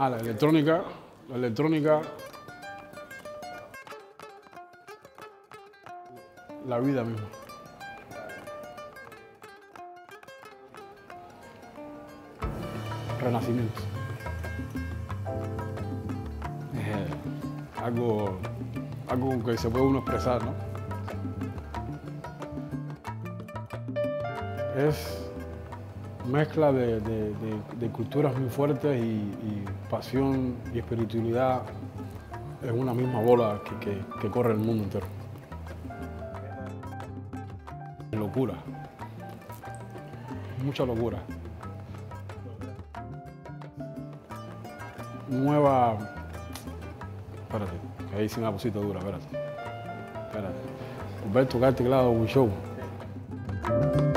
La electrónica, la vida misma. Renacimiento. Algo que se puede uno expresar, ¿no? Es mezcla de culturas muy fuertes y pasión y espiritualidad en una misma bola que corre el mundo entero. Locura, mucha locura. Nueva... Espérate, que ahí sí me la pusiste dura, espérate. Volver a tocar teclado en un show.